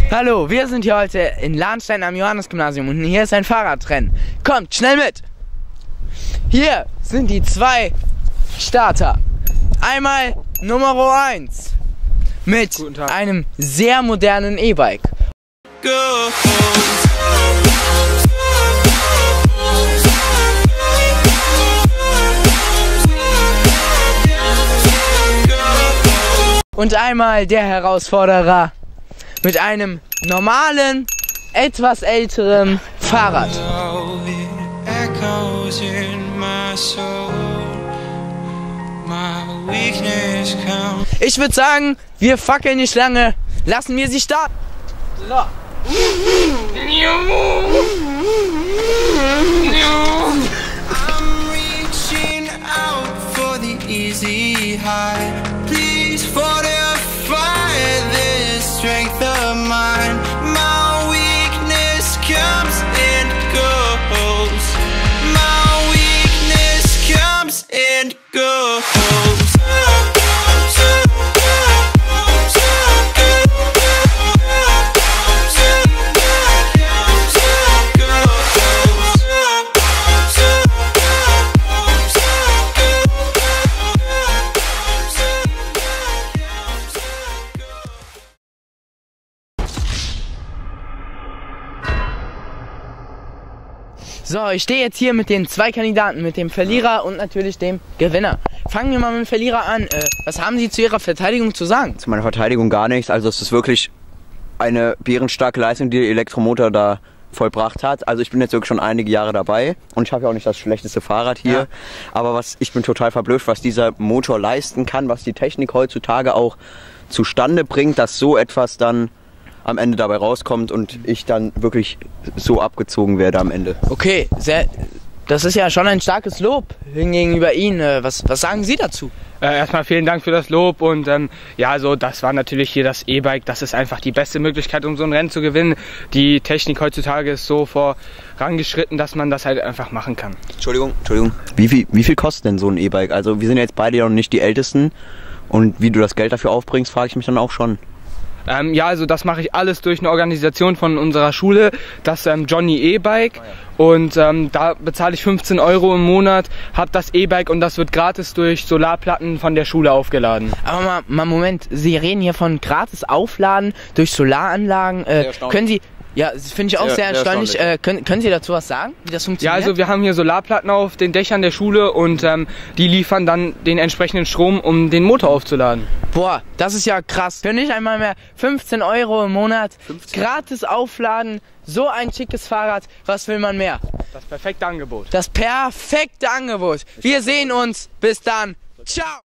Hallo, wir sind hier heute in Lahnstein am Johannes-Gymnasium und hier ist ein Fahrradrennen. Kommt, schnell mit! Hier sind die zwei Starter. Einmal Nummer 1 mit einem sehr modernen E-Bike. Und einmal der Herausforderer mit einem normalen, etwas älteren Fahrrad. Ich würde sagen, wir fackeln nicht lange. Lassen wir sie starten. So. I'm reaching out for the easy high. Please fortify this strength of mine. My weakness comes and goes. My weakness comes and goes. So, ich stehe jetzt hier mit den zwei Kandidaten, mit dem Verlierer und natürlich dem Gewinner. Fangen wir mal mit dem Verlierer an. Was haben Sie zu Ihrer Verteidigung zu sagen? Zu meiner Verteidigung gar nichts. Also es ist wirklich eine bärenstarke Leistung, die der Elektromotor da vollbracht hat. Also ich bin jetzt wirklich schon einige Jahre dabei und ich habe ja auch nicht das schlechteste Fahrrad hier. Ja. Aber ich bin total verblüfft, was dieser Motor leisten kann, was die Technik heutzutage auch zustande bringt, dass so etwas dann am Ende dabei rauskommt und ich dann wirklich so abgezogen werde am Ende. Okay, das ist ja schon ein starkes Lob gegenüber Ihnen. Was sagen Sie dazu? Erstmal vielen Dank für das Lob und ja, also das war natürlich hier das E-Bike. Das ist einfach die beste Möglichkeit, um so ein Rennen zu gewinnen. Die Technik heutzutage ist so vorangeschritten, dass man das halt einfach machen kann. Entschuldigung. Wie viel kostet denn so ein E-Bike? Also wir sind jetzt beide ja noch nicht die Ältesten und wie du das Geld dafür aufbringst, frage ich mich dann auch schon. Ja, also das mache ich alles durch eine Organisation von unserer Schule, das Johnny E-Bike. Und da bezahle ich 15 € im Monat, habe das E-Bike und das wird gratis durch Solarplatten von der Schule aufgeladen. Aber mal Moment, Sie reden hier von gratis Aufladen durch Solaranlagen. Können Sie... Ja, das finde ich auch sehr erstaunlich. Können Sie dazu was sagen, wie das funktioniert? Ja, also wir haben hier Solarplatten auf den Dächern der Schule und die liefern dann den entsprechenden Strom, um den Motor aufzuladen. Boah, das ist ja krass. Für nicht einmal mehr 15 € im Monat, 15. Gratis aufladen, so ein schickes Fahrrad, was will man mehr? Das perfekte Angebot. Das perfekte Angebot. Wir sehen uns, bis dann. Ciao.